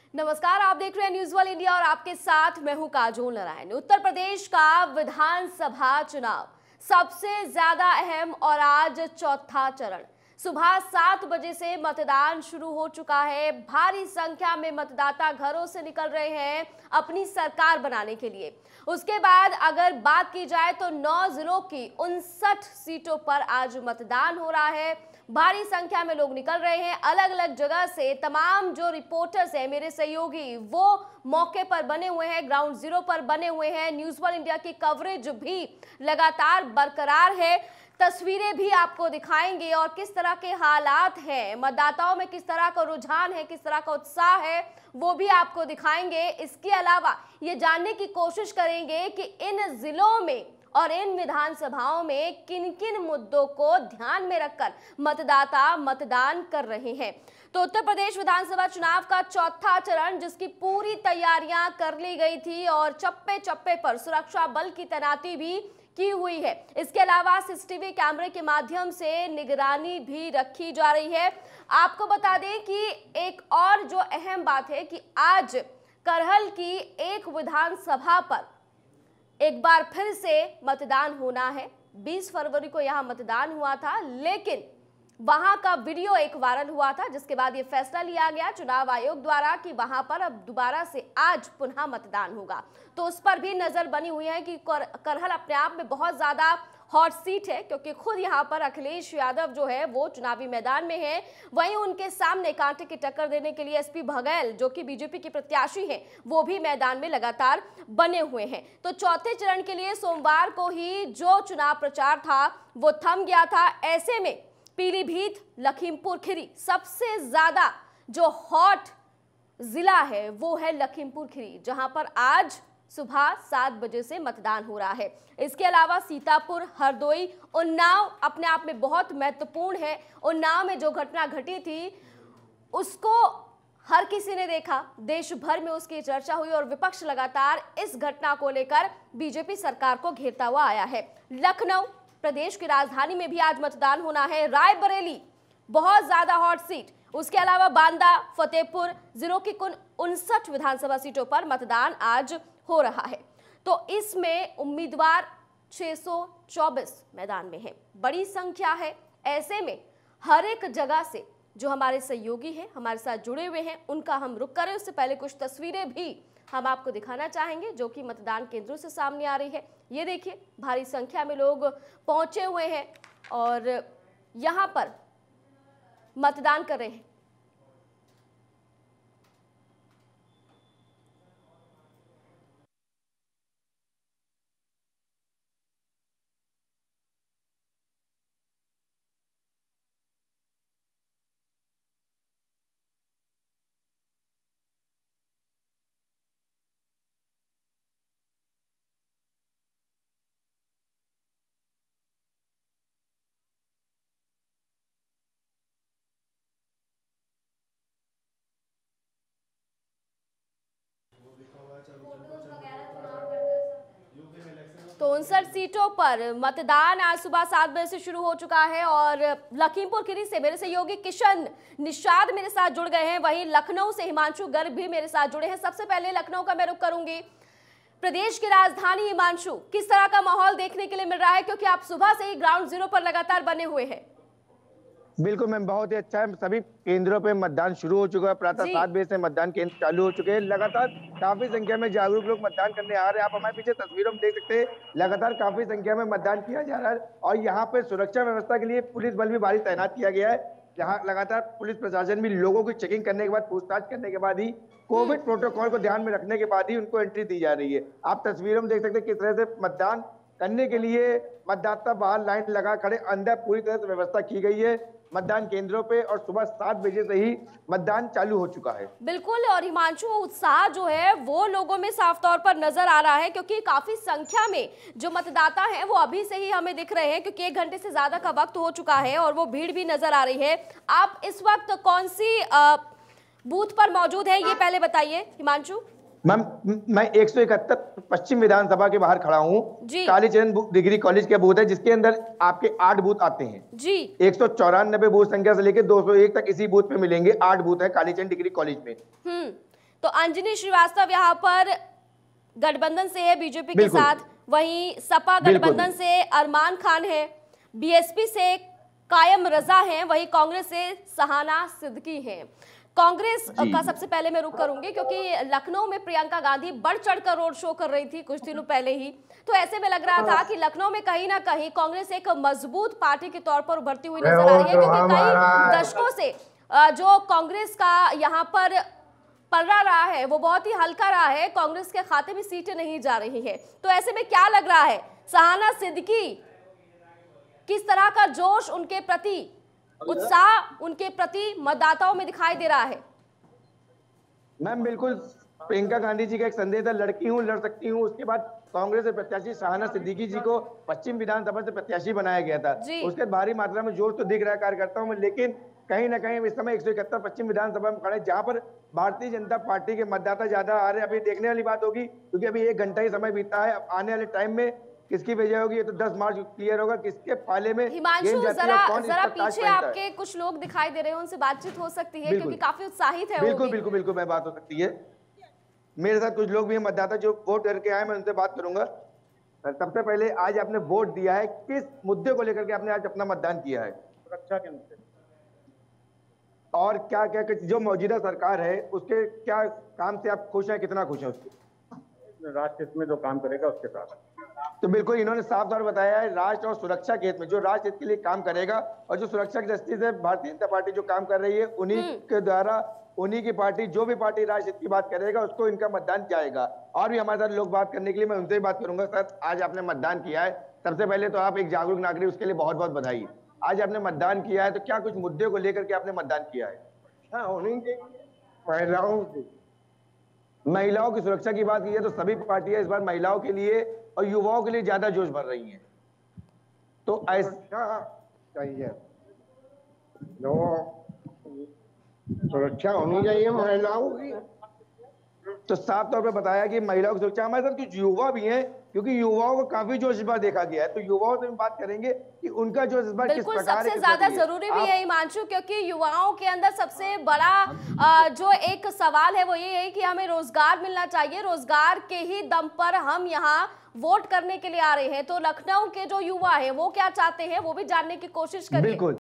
नमस्कार, आप देख रहे हैं न्यूज वर्ल्ड इंडिया और आपके साथ मैं हूं काजोल नारायण। उत्तर प्रदेश का विधानसभा चुनाव सबसे ज्यादा अहम और आज चौथा चरण। सुबह 7 बजे से मतदान शुरू हो चुका है। भारी संख्या में मतदाता घरों से निकल रहे हैं अपनी सरकार बनाने के लिए। उसके बाद अगर बात की जाए तो 9 जिलों की 59 सीटों पर आज मतदान हो रहा है। भारी संख्या में लोग निकल रहे हैं अलग अलग जगह से। तमाम जो रिपोर्टर्स हैं, मेरे सहयोगी, वो मौके पर बने हुए हैं, ग्राउंड जीरो पर बने हुए हैं। न्यूज वर्ल्ड इंडिया की कवरेज भी लगातार बरकरार है। तस्वीरें भी आपको दिखाएंगे और किस तरह के हालात हैं, मतदाताओं में किस तरह का रुझान है, किस तरह का उत्साह है, वो भी आपको दिखाएंगे। इसके अलावा ये जानने की कोशिश करेंगे कि इन जिलों में और इन विधानसभाओं में किन किन मुद्दों को ध्यान में रखकर मतदाता मतदान कर रहे हैं। तो उत्तर प्रदेश विधानसभा चुनाव का चौथा चरण, जिसकी पूरी तैयारियां कर ली गई थी और चप्पे चप्पे पर सुरक्षा बल की तैनाती भी की हुई है। इसके अलावा सीसीटीवी कैमरे के माध्यम से निगरानी भी रखी जा रही है। आपको बता दें कि एक और जो अहम बात है कि आज करहल की एक विधानसभा पर एक बार फिर से मतदान होना है। 20 फरवरी को यहां मतदान हुआ था, लेकिन वहां का वीडियो एक वायरल हुआ था, जिसके बाद ये फैसला लिया गया चुनाव आयोग द्वारा कि वहां पर अब दोबारा से आज पुनः मतदान होगा। तो उस पर भी नजर बनी हुई है कि करहल अपने आप में बहुत ज्यादा हॉट सीट है, क्योंकि खुद यहाँ पर अखिलेश यादव जो है वो चुनावी मैदान में है। वहीं उनके सामने कांटे की टक्कर देने के लिए एसपी बघेल, जो कि बीजेपी की प्रत्याशी हैं, वो भी मैदान में लगातार बने हुए हैं। तो चौथे चरण के लिए सोमवार को ही जो चुनाव प्रचार था वो थम गया था। ऐसे में पीलीभीत, लखीमपुर खीरी, सबसे ज्यादा जो हॉट जिला है वो है लखीमपुर खीरी, जहां पर आज सुबह 7 बजे से मतदान हो रहा है। इसके अलावा सीतापुर, हरदोई, उन्नाव अपने आप में बहुत महत्वपूर्ण है। उन्नाव में जो घटना घटी थी उसको हर किसी ने देखा, देश भर में उसकी चर्चा हुई और विपक्ष लगातार इस घटना को लेकर बीजेपी सरकार को घेरता हुआ आया है। लखनऊ, प्रदेश की राजधानी में भी आज मतदान होना है। रायबरेली बहुत ज्यादा हॉट सीट। उसके अलावा बांदा, फतेहपुर जिलों की कुल 59 विधानसभा सीटों पर मतदान आज हो रहा है। तो इसमें उम्मीदवार 624 मैदान में हैं, बड़ी संख्या है। ऐसे में हर एक जगह से जो हमारे सहयोगी हैं, हमारे साथ जुड़े हुए हैं, उनका हम रुख करें। उससे पहले कुछ तस्वीरें भी हम आपको दिखाना चाहेंगे जो कि मतदान केंद्रों से सामने आ रही है। ये देखिए, भारी संख्या में लोग पहुंचे हुए हैं और यहाँ पर मतदान कर रहे हैं। तो 59 सीटों पर मतदान आज सुबह 7 बजे से शुरू हो चुका है और लखीमपुर खीरी से मेरे सहयोगी किशन निषाद मेरे साथ जुड़ गए हैं। वहीं लखनऊ से हिमांशु गर्ग भी मेरे साथ जुड़े हैं। सबसे पहले लखनऊ का मैं रुख करूंगी। प्रदेश की राजधानी हिमांशु, किस तरह का माहौल देखने के लिए मिल रहा है, क्योंकि आप सुबह से ही ग्राउंड जीरो पर लगातार बने हुए हैं? बिल्कुल मैम, बहुत ही अच्छा है। सभी केंद्रों पे मतदान शुरू हो चुका है। प्रातः 7 बजे से मतदान केंद्र चालू हो चुके हैं। लगातार काफी संख्या में जागरूक लोग मतदान करने आ रहे हैं। आप हमारे पीछे तस्वीरों में देख सकते हैं, लगातार काफी संख्या में मतदान किया जा रहा है और यहाँ पे सुरक्षा व्यवस्था के लिए पुलिस बल भी भारी तैनात किया गया है। यहाँ लगातार पुलिस प्रशासन भी लोगों की चेकिंग करने के बाद, पूछताछ करने के बाद ही, कोविड प्रोटोकॉल को ध्यान में रखने के बाद ही उनको एंट्री दी जा रही है। आप तस्वीरों में देख सकते हैं किस तरह से मतदान करने के लिए मतदाता बाहर लाइन लगा खड़े, अंदर पूरी तरह से व्यवस्था की गई है मतदान केंद्रों पे और सुबह 7 बजे से ही मतदान चालू हो चुका है। बिल्कुल, और हिमांशु, उत्साह जो है वो लोगों में साफ तौर पर नजर आ रहा है, क्योंकि काफी संख्या में जो मतदाता हैं वो अभी से ही हमें दिख रहे हैं, क्योंकि 1 घंटे से ज्यादा का वक्त हो चुका है और वो भीड़ भी नजर आ रही है। आप इस वक्त कौन सी बूथ पर मौजूद है, ये पहले बताइए हिमांशु। मैम, मैं 171 पश्चिम विधानसभा के बाहर खड़ा हूँ। कालीचरण डिग्री कॉलेज का बूथ है, जिसके अंदर आपके 8 बूथ आते हैं जी। 194 बूथ संख्या से लेकर 201 तक इसी बूथ पे मिलेंगे। 8 बूथ है कालीचरण डिग्री कॉलेज में। तो अंजनी श्रीवास्तव यहाँ पर गठबंधन से है बीजेपी के साथ, वहीं सपा गठबंधन से अरमान खान है, बीएसपी से कायम रजा हैं, वहीं कांग्रेस से सहाना सिद्दीकी हैं। कांग्रेस का सबसे पहले मैं रुख करूंगी क्योंकि लखनऊ में प्रियंका गांधी बढ़ चढ़कर रोड शो कर रही थी कुछ दिनों पहले ही, तो ऐसे में लग रहा था कि लखनऊ में कहीं ना कहीं कांग्रेस एक मजबूत पार्टी के तौर पर उभरती हुई नजर आ रही है, क्योंकि कई दशकों से जो कांग्रेस का यहाँ पर पलड़ा रहा है वो बहुत ही हल्का रहा है, कांग्रेस के खाते में सीटें नहीं जा रही है। तो ऐसे में क्या लग रहा है, सहाना सिद्दीकी किस तरह का जोश उनके प्रति, उत्साह उनके प्रति मतदाताओं में दिखाई दे रहा है? मैम बिल्कुल, प्रियंका गांधी जी का एक संदेश है, लड़की हूँ लड़ सकती हूँ। उसके बाद कांग्रेस के प्रत्याशी सहाना सिद्दीकी जी को पश्चिम विधानसभा से प्रत्याशी बनाया गया था। उसके भारी मात्रा में जोश तो दिख रहा है कार्यकर्ताओं में, लेकिन कहीं ना कहीं इस समय 171 पश्चिम विधानसभा में खड़े, जहां पर भारतीय जनता पार्टी के मतदाता ज्यादा आ रहे हैं। अभी देखने वाली बात होगी, क्योंकि अभी 1 घंटा ही समय बीता है। अब आने वाले टाइम में किसकी वजह होगी ये तो 10 मार्च क्लियर होगा, किसके पाले में हिमांशु जरा पीछे आपके कुछ लोग दिखाई दे रहे हैं, उनसे बातचीत हो सकती है क्योंकि काफी उत्साहित है। बिल्कुल मैं बात हो सकती है। मेरे साथ कुछ लोग भी हैं मतदाता जो वोट करके आए, मैं उनसे बात करूंगा। सबसे पहले आज आपने वोट दिया है, किस मुद्दे को लेकर के आपने आज अपना मतदान किया है? सुरक्षा के मुद्दे। और क्या क्या जो मौजूदा सरकार है उसके क्या काम से आप खुश हैं, कितना खुश हैं उसके? राष्ट्र हित में जो काम करेगा उसके साथ। तो बिल्कुल इन्होंने साफ तौर बताया है, राष्ट्र और सुरक्षा के हित में जो राष्ट्र हित के लिए काम करेगा और जो सुरक्षा की दृष्टि से भारतीय जनता पार्टी जो काम कर रही है उन्हीं के द्वारा, उन्हीं की पार्टी, जो भी पार्टी राष्ट्र हित की बात करेगा उसको इनका मतदान जाएगा। और भी हमारे साथ लोग बात करने के लिए, मैं उनसे भी बात करूंगा। सर, आज आपने मतदान किया है, सबसे पहले तो आप एक जागरूक नागरिक, उसके लिए बहुत बहुत बधाई। आज आपने मतदान किया है, तो क्या कुछ मुद्दे को लेकर के आपने मतदान किया है? महिलाओं की सुरक्षा की बात की है तो सभी पार्टियां इस बार महिलाओं के लिए और युवाओं के लिए ज्यादा जोश भर रही हैं, तो ऐसा चाहिए, जो सुरक्षा होनी चाहिए महिलाओं की। तो साफ तौर पे बताया कि महिलाओं की सुरक्षा। हमारे साथ कुछ युवा भी हैं, क्योंकि युवाओं को काफी जोश इस बार देखा गया है, तो युवाओं से हम बात करेंगे कि उनका जोश इस बार किस प्रकार है। सबसे ज्यादा जरूरी भी है हिमांशु, क्योंकि युवाओं के अंदर सबसे बड़ा जो एक सवाल है वो ये है कि हमें रोजगार मिलना चाहिए, रोजगार के ही दम पर हम यहाँ वोट करने के लिए आ रहे हैं। तो लखनऊ के जो युवा है वो क्या चाहते हैं वो भी जानने की कोशिश करिए। बिल्कुल।